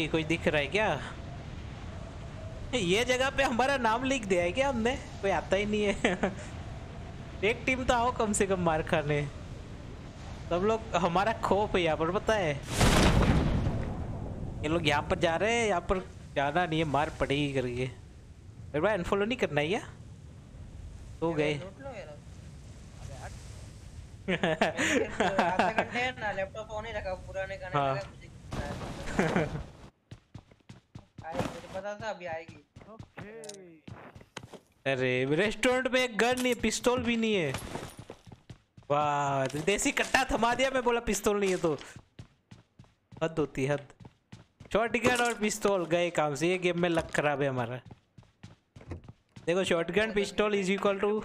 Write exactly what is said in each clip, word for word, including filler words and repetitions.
कोई दिख रहा है क्या? ये जगह पे हमारा नाम लिख दिया है क्या हमने? कोई आता ही नहीं है। एक टीम तो आओ कम से कम मार खाने। सब लोग हमारा खोप है यहाँ पर, पता है। ये लोग यहाँ पर जा रहे हैं, यहाँ पर जाना नहीं है, मार पड़ेगी करके। मेरे भाई अनफॉलो नहीं करना है क्या? तो गए। आधा घंटे ना लैपटॉप ऑन ही रखा, पुराने गाने लगा मुझे। आएगी, मुझे पता था अभी आएगी। अरे रेस्टोरेंट में एक गन नहीं है, पिस्तौल भी नहीं है। वाह, देसी कट्टा थमा दिया, मैं बोला पिस्तौल नहीं है तो। हद होती है, हद। शॉटगन और पिस्तौल गए काम से। ये गेम में लक खराब है हमारा। देखो शॉटगन पिस्तौल इज इक्वल टू।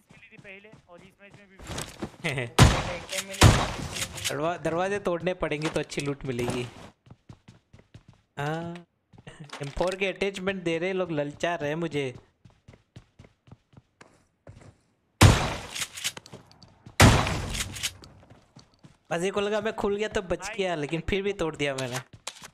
दरवाजे तोड़ने पड़ेंगे तो अच्छी लूट मिलेगी। हाँ, एम फोर के अटैचमेंट दे रहे लोग, ललचा रहे मुझे। मजे को लगा मैं खुल गया तो बच गया, लेकिन फिर भी तोड़ दिया मैंने।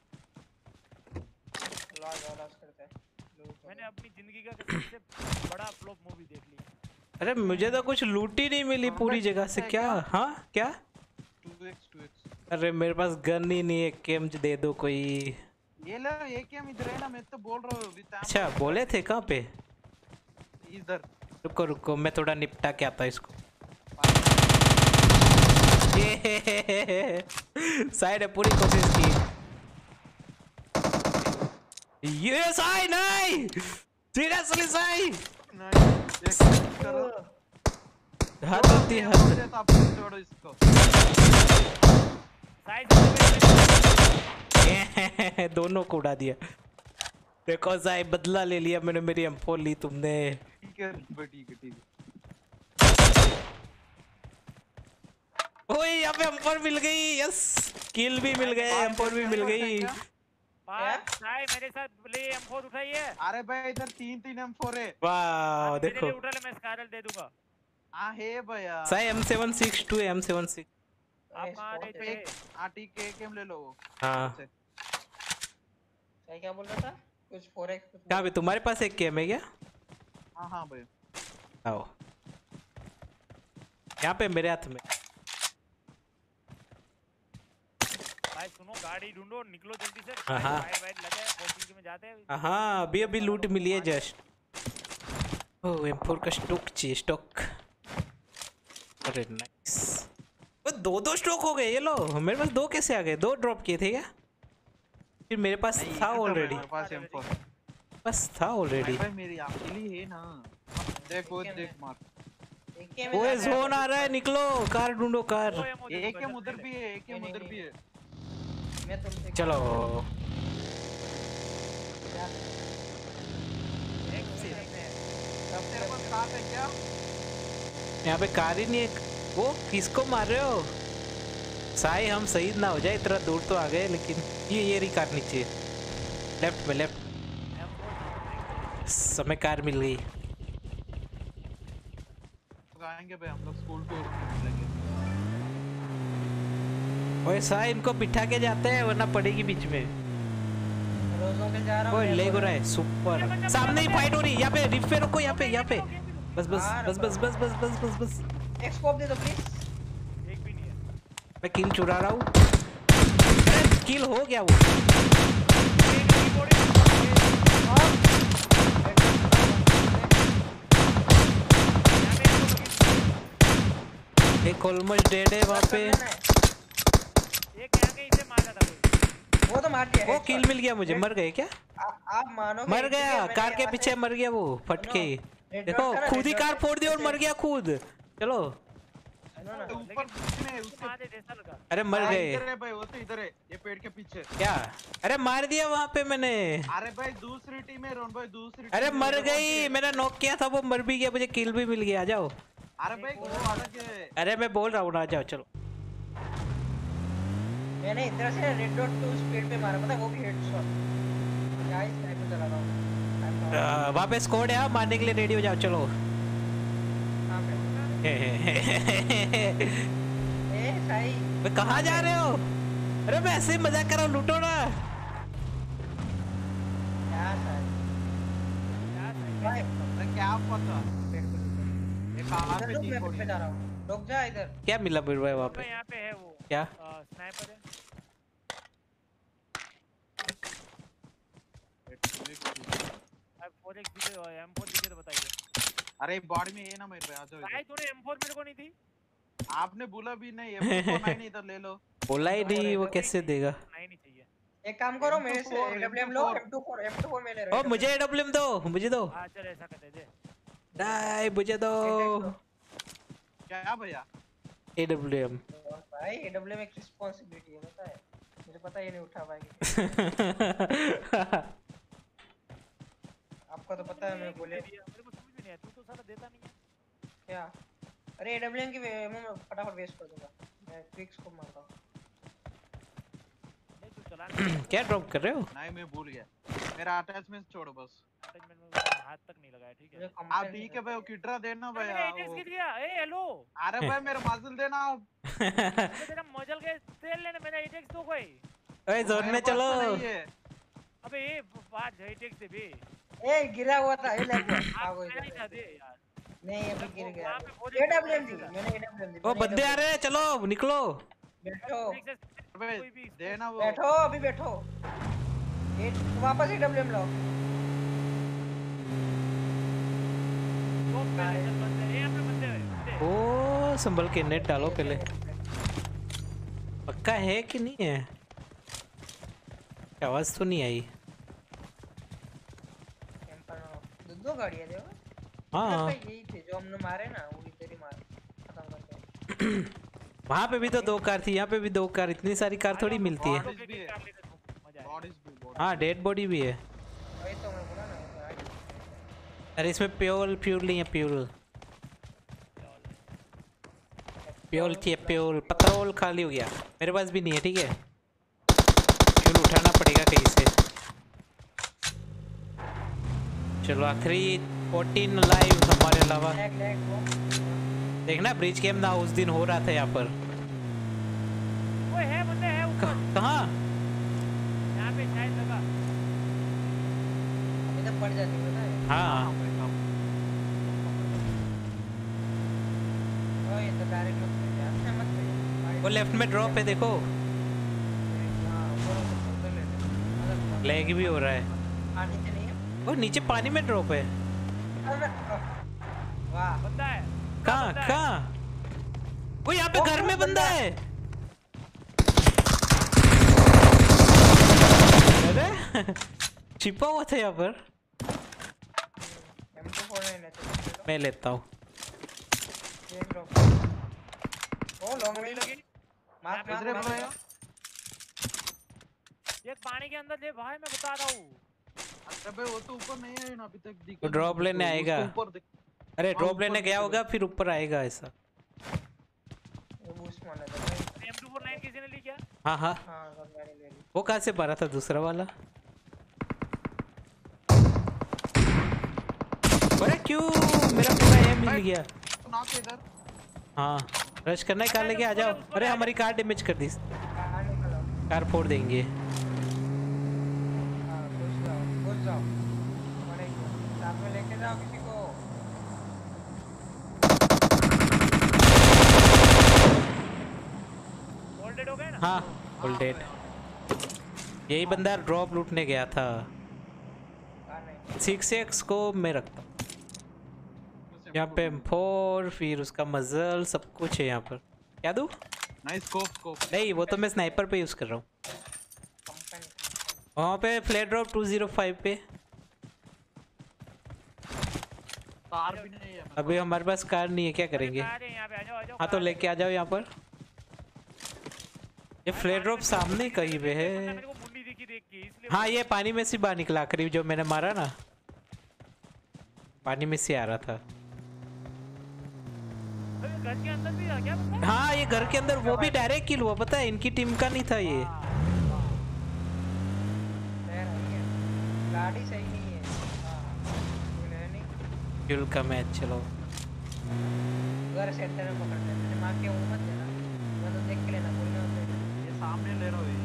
मैंने अपनी जिंदगी का सबसे बड़ा फ्लॉप मूवी देख ली। अरे मुझे तो कुछ लूट ही नहीं मिली पूरी जगह से। क्या? हाँ क्या? Two X two X. अरे मेरे पास गन ही नहीं है, केम दे दो कोई। ये लो, ये केम इधर है ना, मैं तो बोल रहा हूँ। अच्छा बोले थे, कहाँ पे? इधर। रुको रुको, मैं थोड़ा निपटा के आता इसको। ये साइड है, पूरी कोशिश की। ये साई नहीं, सीरियसली साई हद होती है, हद। दोनों को उड़ा दिया। देखो साई, बदला ले लिया मैंने, मेरी एम फोर ली तुमने। ठीक है ठीक है ठीक है। ओए यहाँ पे एम फोर मिल गई, यस। किल भी मिल गए, एम फोर भी मिल गई। भाई मेरे साथ ले एम फोर उठाइए। अरे भाई इधर तीन तीन एम फोर है। वाह देखो, मेरे लिए उठा ले, मैं स्कारल दे दूंगा। हां है भैया। साई एम सेवन सिक्स टू है, एम सेवन सिक्स। आप कहां रहे थे? हां ठीक है, केम ले लो। हां सही क्या बोल रहा था? कुछ फोर एक्स कुछ। कहां पे तुम्हारे पास एक केम है क्या? हां हां भाई आओ यहाँ पे मेरे हाथ में। भाई सुनो, गाड़ी ढूंढो, निकलो जल्दी से। हाँ हाँ वाइट लगे कोचिंग में जाते हैं। हाँ अभी अभी लूट मिली है जस्ट। ओह एम फोर का स्टॉक चाहिए, स्टॉक। अरे नाइस, वो दो दो स्टॉक हो गए। ये लो, मेरे पास दो कैसे आ गए? दो ड्रॉप किए थे क्या? फिर मेरे पास था ऑलरेडी। मेरे पास एम फोर बस था ऑलरेडी। भाई मेरी अकेली है ना। देखो देख मार। ओए जोन आ रहा है, निकलो, कार ढूंढो कार। एक एम उधर भी है, एक एम उधर भी है। मैं तुमसे चलो तेरे पास कार है क्या? यहाँ पे कार ही नहीं है। वो किसको मार रहे हो? साई हम शहीद ना हो जाए, इतना दूर तो आ गए। लेकिन ये ये रही कार नीचे, लेफ्ट में, लेफ्ट। समय कार मिल गई। आएंगे भाई हम लोग स्कूल टूर मिलेंगे। ओए साई, इनको बिठा के जाते हैं वरना पड़ेगी बीच में। रोजों के जा रहा हूं। ओए ले go रहा है, सुपर। सामने ही फाइट हो रही है, यहाँ पे रिफ पे रुको, यहाँ पे, यहाँ पे। बस बस बस बस बस बस बस बस बस। एक स्कोप दे दो प्लीज। एक भी नहीं है। मैं किल चुरा रहा हूँ। अरे किल हो गया वो। एक ऑलमोस्ट डेड है वहाँ पे। एक यहाँ के इसे मारा था कोई। वो तो मार दिया। वो किल मिल गया मुझे। मर गए क्या? आप मानोगे? मर गया, कार के पीछे मर गया वो, फट के। देखो खुद ही कार फोड़ दी और मर गया खुद। चलो ऊपर में उसके। अरे मर गए। इधर है भाई, वो तो इधर है, ये पेड़ के पीछे। क्या? अरे मार दिया वहाँ पे मैंने। अरे भाई दूसरी टीम है रोन भाई, दूसरी। अरे मर गई, मैंने नॉक किया था, वो मर भी गया, मुझे किल भी मिल गया। आ जाओ। अरे भाई वो अलग है। अरे मैं बोल रहा हूँ ना, आ जाओ चलो। मैंने इधर से रेड डॉट टू स्पीड पे मारा, पता है वो भी हेडशॉट। क्या इस टाइप में चला रहा हूँ। वहाँ पे स्क्वाड है, मारने के लिए रेडी हो जाओ। चलो हां पे। ए साई, मैं कहाँ जा रहे हो? अरे मैं ऐसे ही मजाक कर रहा हूँ, लूटो ना। भाई अरे क्या पता पेड़ पे ये कहाँ इधर पे रुक, थी मैं थोड़ी पे जा रहा हूँ, रुक जा इधर। क्या मिला मेरे भाई वहाँ अबे पे? यहाँ पे है वो क्या? स्नाइपर है। अब फोर एक्स दिखे और एम फोर दिखे तो बताइए। अरे बॉडी में ये ना मेरे पे आ जाओ भाई इधर। तूने एम फोर मेरे को नहीं दी। आपने बोला भी नहीं एम टू फोर नाइन इधर ले लो। बोला ही नहीं, वो भाई, कैसे देगा? नहीं नहीं चाहिए। एक काम करो, M two मेरे से four, एडब्ल्यूएम M two लो, four। M two four, M two four में ले ओ रहे मुझे एडब्ल्यूएम दो, मुझे दो। हाँ चल ऐसा करते दे। नहीं मुझे दो क्या भैया? एडब्ल्यूएम। भाई एडब्ल्यूएम एक रिस्पांसिबिलिटी है, पता है मुझे, पता ये नहीं उठा पाएंगे। आपको तो पता है, मैं बोले मेरे को समझ में नहीं आया, तू तो साला देता नहीं है। क्या? अरे एडब्ल्यूएम की वे- मैं फटाफट वेस्ट कर दूंगा, मैं क्विक्स को मारता हूँ। नहीं तू चला नहीं। क्या ड्रॉप कर रहे हो? नहीं मैं भूल गया, मेरा अटैचमेंट छोड़ो बस। अटैचमेंट में मैंने हाथ तक नहीं लगाया, ठीक है। मुझे आप कंप्लेंट ठीक है भाई, वो किटरा देना मैंने भैया। एटेक्स वो- गिर गया। ए हेलो। अरे भाई मेरा मजल देना। अबे तेरा मजल के तेल लेने मेरा एटेक्स तो कोई। ओए जोन में मेरे पास चलो। तो नहीं है। अबे ए बात एटेक्स दे बे। ए गिरा हुआ था, ये लग गया आप भागो नहीं इधर। था दे यार। नहीं अभी गिर गया, वहाँ पे बहुत एडब्ल्यूएम दी मैंने, एडब्ल्यूएम दी ओ बंदे आ रहे हैं, चलो निकलो। बैठो अबे कोई भी देना वो। बैठो अभी बैठो, ये वापस एडब्ल्यूएम लो। तो पहले चल बंदे ए यहाँ पे बंदे हैं। ओ संभल के नेट डालो पहले। पक्का है कि नहीं है? आवाज तो नहीं आई। दो दो गाड़ियाँ देखो। हाँ यही थे जो हमने मारे ना, वो इधर ही मारे खत्म करके। वहाँ पे भी तो दो कार थी, यहाँ पे भी दो कार, इतनी सारी कार थोड़ी मिलती है। बॉडीज भी है, मजा आया। बॉडीज भी बॉडी। हाँ डेड बॉडी भी है। वही तो मैं बोला ना, अरे इसमें प्योल फ्यूल नहीं है, प्योल प्योल चाहिए, प्योल। पेट्रोल खाली हो गया, मेरे पास भी नहीं है, ठीक है। फ्यूल उठाना पड़ेगा कहीं से। चलो आखिरी फोर्टीन लाइव हमारे अलावा। लैग लैग वो देखना ब्रिज कैम ना उस दिन हो रहा था यहाँ पर। ओए है बंदे है ऊपर। कहाँ? यहाँ पे शायद लगा। अभी तक पड़ जाती पता है। हाँ ओ ये तो डायरेक्ट मत ले यार, अच्छा मत ले। वो लेफ्ट में ड्रॉप है, देखो। हाँ ऊपर उधर ले ले। लैग भी हो रहा है। हाँ नीचे नहीं है। वो नीचे पानी में ड्रॉप है। अरे, वाह बंदा है। कहाँ बंदा है। कहाँ? वो यहाँ पे वो घर में बंदा बंदा है। अरे छिपा हुआ था यहाँ पर। एम टू फोर नाइन है तो मैं लेता हूँ। ये ड्रॉप। ओ लॉन्ग गोली रेंज लगी। मार मार इधर मार। भैया। ये पानी के अंदर ले भाई, मैं बता रहा हूँ। अरे भाई वो तो ऊपर नहीं है ना अभी तक, दिखा वो ड्रॉप लेने उसको आएगा। ऊपर दिख- अरे हाँ, ड्रॉप ऊपर लेने गया दिखेगा। होगा, फिर ऊपर आएगा ऐसा। ये बूस्ट मारना था भाई। एम टू फोर नाइन किसी ने ली क्या? हाँ हाँ, हाँ सब मैंने ले ली। वो कहाँ से मारा था दूसरा वाला? अरे क्यों मेरा पूरा एम मिल गया। तो ना के इधर। हाँ रश करना है, कार लेके आ जाओ। अरे हमारी कार डैमेज कर दी, कहाँ निकलो? कार फोड़ देंगे। हाँ घुस जाओ घुस जाओ। बड़े साथ में लेके जाओ किसी को। Folded हो गए ना? हाँ फुल डेड। यही बंदा ड्रॉप लूटने गया था। कहाँ नहीं? सिक्स एक्स को मैं रखता हूँ यहाँ पे। एम फोर, फिर उसका मजल, सब कुछ है यहाँ पर। क्या दूँ? Nice scope scope. नहीं वो तो मैं स्नाइपर पे यूज़ कर रहा हूँ। कंपनी वहाँ पे flat drop two zero five पे। कार भी नहीं है। अभी हमारे पास कार नहीं है, क्या करेंगे? कार है यहाँ पे, आ जाओ आ जाओ। हाँ तो लेके आ जाओ यहाँ पर। ये फ्लैट ड्रॉप सामने कहीं पे है। मेरे को मुंडी दिखी देख के, इसलिए। हाँ ये पानी में से बाहर निकला, करीब जो मैंने मारा ना, पानी में से आ रहा था। अबे घर के अंदर भी आ क्या बंदा? हाँ ये घर के अंदर, वो भी डायरेक्ट किल हुआ, पता है इनकी टीम का नहीं था ये। खैर नहीं है, गाड़ी सही नहीं है। हाँ कोई है नहीं। फ्यूल का मैच, चलो घर सेंटर में पकड़ ले, मैंने मार के वो मत देना, मैं तो देख के लेना, कोई ना होता है। ये सामने ले रहा हूँ ये।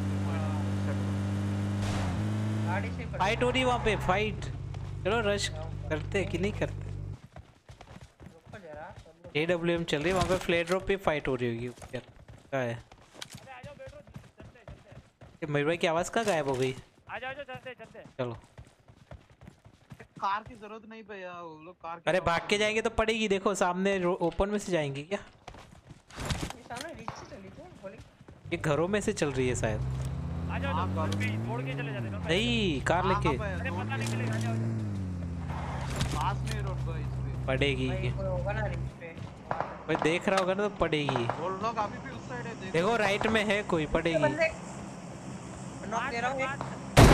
गाड़ी से ही पकड़। फाइट हो रही वहाँ पे, फाइट। चलो रश करते कि नहीं करते? रुको जरा सब लोग। ए डब्ल्यू एम चल रही है वहाँ पे, फ्लेयर ड्रॉप पे फाइट हो रही होगी ऊपर। क्या है अरे आ जाओ बैठो, चलते चलते। ये मयूर भाई की आवाज़ कहाँ गायब हो गई? आ जाओ, जाओ चलते चलते। चलो। कार की जरूरत नहीं भैया, वो लोग कार की अरे भाग के जाएंगे तो पड़ेगी, देखो सामने ओपन में से जाएंगे क्या? ये सामने रिच से चली थी बोली। ये घरों में से चल रही है शायद। आ जाओ, हाँ, जाओ करो। पे छोड़ के चले जाते हैं। नहीं कार हाँ, लेके हाँ भैया, अरे रोड पता पे- नहीं चलेगा, आ जाओ, आ जाओ। पास में रोड भाई इसमें। पड़ेगी। भाई कोई होगा ना रिच पे। कोई देख रहा होगा ना तो पड़ेगी। वो लोग अभी भी उस साइड है, देखो राइट में है कोई, पड़ेगी। बंदे नॉक दे रहा हूँ एक।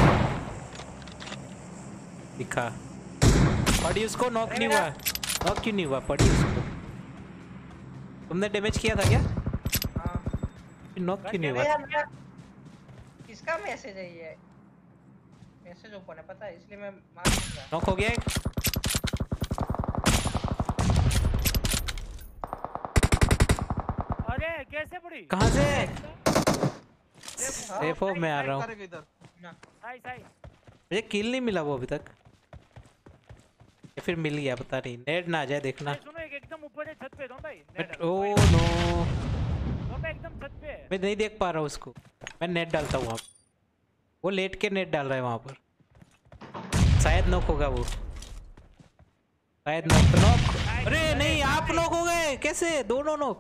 दिखा पड़ी उसको, नॉक नहीं हुआ। नॉक क्यों नहीं हुआ? पड़ी उसको। तुमने डैमेज किया था क्या? हाँ। नॉक क्यों नहीं अरे हुआ? यार मेरा किसका मैसेज है ये? मैसेज ओपन है पता है, इसलिए मैं मार नहीं रहा। नॉक हो गया एक। अरे कैसे पड़ी? कहाँ से? हाँ, सेफ हो, मैं आ रहा हूँ। करेगा इधर। ना। साई साई मुझे किल नहीं मिला वो अभी तक, या फिर मिल गया पता नहीं। नेट ना आ जाए देखना। अरे सुनो, एक एकदम ऊपर है छत पे दोन भाई। बट ओ नो, दोन भाई एकदम छत पे है। मैं नहीं देख पा रहा हूँ उसको। मैं नेट डालता हूँ वहाँ पर। वो लेट के नेट डाल रहा है वहाँ पर। शायद नॉक होगा वो, शायद नॉक। नॉक अरे नहीं, आप नॉक हो गए कैसे? दोनों नॉक।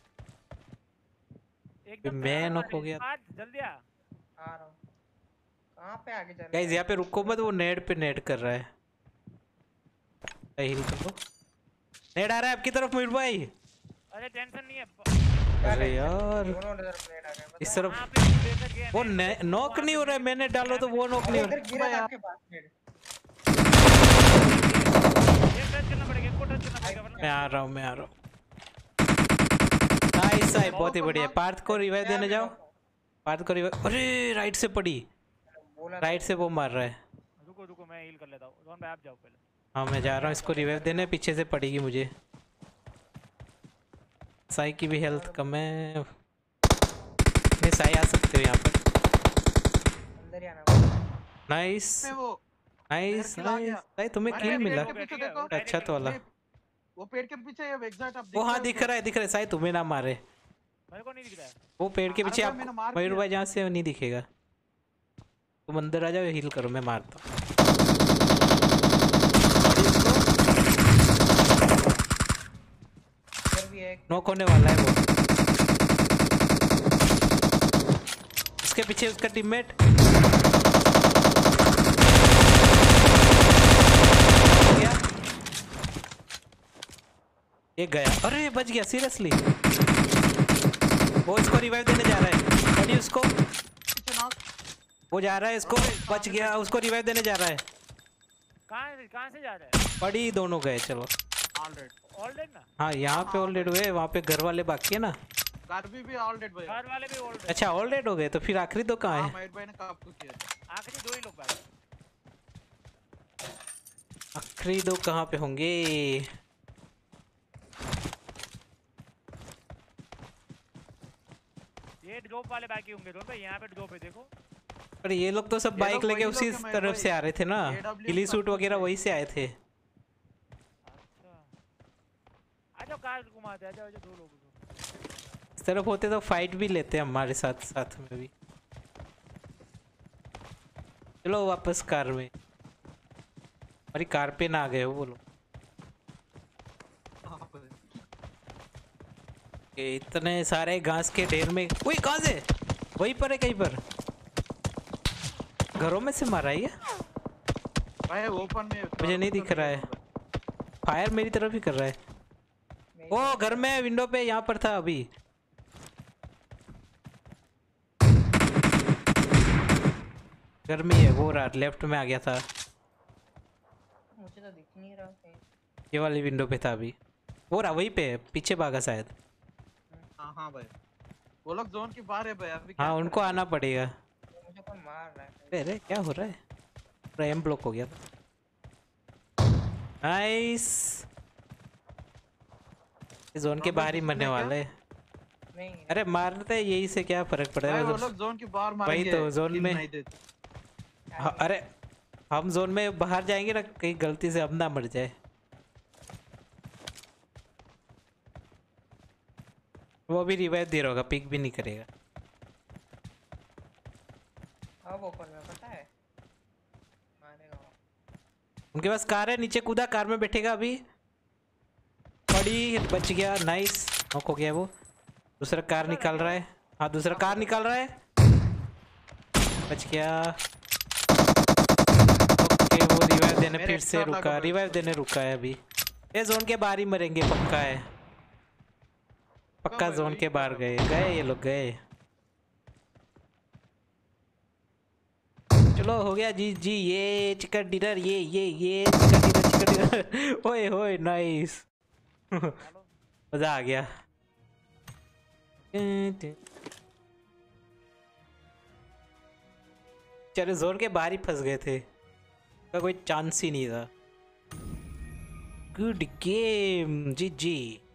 एकदम मैं नॉक हो गया। आज जल्दी आ। आ रहा हूँ। कहाँ पे आगे चल रहा गाइस है? यहाँ पे रुको मत, वो नेट पे नेट कर रहा है। हिल कर लो। नेट आ रहा है आपकी तरफ मयूर भाई। अरे टेंशन नहीं है। क्या अरे टेंशन? यार दोनों उधर प्लेट आ गए पता इस है? तरफ वहाँ पे तू लेकर गया वो नेट, नॉक नहीं हो रहा है। मैंने डालो तो वो नॉक नहीं हो इधर रहा गिरा था आपके पास प्लेट। ये टच करना पड़ेगा, इसको टच करना पड़ेगा है। वरना मैं आ रहा हूँ, मैं आ रहा हूँ। नाइस साइड, बहुत ही बढ़िया। पार्थ को रिवाइव देने जाओ। पार्थ को रिवाइव। अरे राइट से पड़ी, बोला राइट से वो मार रहा है। रुको रुको, मैं हील कर लेता हूँ। रोहन भाई आप जाओ पहले। हाँ मैं जा रहा हूँ इसको रिवाइव देने। पीछे से पड़ेगी मुझे। साई की भी हेल्थ कम है। नहीं साई आ सकते हो यहाँ पर। अंदर ही आना पड़ेगा। नाइस में वो नाइस पेड़ खिला नाइस। गया। साई तुम्हें अरे किल पेड़ मिला। के पीछे देखो। अच्छा तो वाला। वो पेड़ के पीछे है एग्जैक्ट, आप वो हाँ दिख रहा है, दिख रहा है। साई तुम्हें ना मारे। मेरे को नहीं दिख रहा है। वो पेड़ के अरे पीछे भाई, आप मैंने मार मयूर दिया। भाई जहाँ से नहीं दिखेगा। तुम अंदर आ जाओ, हील करो, मैं मारता हूँ। इधर भी है एक। नॉक होने वाला है वो। उसके पीछे उसका टीममेट। गया एक गया। अरे बच गया सीरियसली। वो इसको रिवाइव देने जा रहा है। पड़ी उसको, पीछे नॉक। वो जा रहा है इसको। बच गया, उसको रिवाइव देने जा रहा है। कहाँ कहाँ से जा रहा है? पड़ी दोनों गए। चलो ऑल डेड। ऑल डेड ना? हाँ यहाँ पे ऑल डेड हुए, वहाँ पे घर वाले बाकी है ना। गार्बी भी ऑल डेड भैया। घर वाले भी ऑल डेड। अच्छा ऑल डेड हो गए, तो फिर आखिरी दो कहाँ हाँ है? मयूर भाई ने कब को किया। आखिरी दो ही लोग बाकी। आखिरी दो कहाँ पे होंगे? ये ड्रॉप वाले बाकी होंगे दोनों भाई। यहाँ पे ड्रॉप है देखो। पर ये लोग तो सब ये बाइक लोग लेके वही उसी लोग हैं, तरफ भाई। से आ रहे थे ना। A W गिली सब सूट कुछ वगैरह है। वहीं से आए थे। अच्छा आ जाओ, कार घुमाते हैं, आ जाओ, आ जाओ दो लोग को। इस तरफ होते तो फाइट भी लेते हमारे साथ साथ में भी। चलो वापस कार में। हमारी कार पे ना आ गए हो वो लोग। हाँ भाई। ये इतने सारे घास के ढेर में। वही कहाँ से? वहीं पर है कहीं पर। घरों में से मारा है ये? भाई ओपन में मुझे नहीं दिख रहा है। फायर मेरी तरफ ही कर रहा है। मेरी ओ घर में विंडो पे यहाँ पर था अभी। घर में ही है वो, रात लेफ्ट में आ गया था। मुझे तो दिख नहीं रहा कहीं। ये वाली विंडो पे था अभी। वो रहा वहीं पे है, पीछे भागा शायद। हाँ हाँ भाई, वो लोग जोन के बाहर है भाई अभी। हाँ उनको आना पड़ेगा। मुझे कौन मार रहा है? अरे अरे क्या हो रहा है? पूरा एम ब्लॉक हो गया था। नाइस। इस जोन के बाहर ही मरने वाले हैं। नहीं अरे मारते यही से क्या फर्क पड़ता भाई है? वो मतलब लोग जोन के बाहर वही मारेंगे। तो जोन किल में। नहीं देते। हाँ, अरे हम जोन में बाहर जाएंगे ना, कहीं गलती से हम ना मर जाए। वो भी रिवाइव दे रहा होगा, पिक भी नहीं करेगा। अब ओपन में पता है मारेगा वो। उनके पास कार है, नीचे कूदा, कार में बैठेगा अभी। पड़ी, बच गया, नाइस। नॉक हो गया वो। दूसरा कार निकाल रहा है। हाँ दूसरा कार निकाल रहा है, बच गया। ओके वो रिवाइव देने फिर से रुका, रिवाइव देने रुका है अभी। ये जोन के बाहर ही मरेंगे पक्का है, पक्का जोन के बाहर गए गए ये लोग गए। चलो हो गया जी जी। ये चिकन डिनर, ये ये ये चिकन डिनर, चिकन डिनर। ओए होए नाइस। मजा आ गया। चलो जोन के बाहर ही फंस गए थे, का कोई चांस ही नहीं था। गुड गेम जी जी।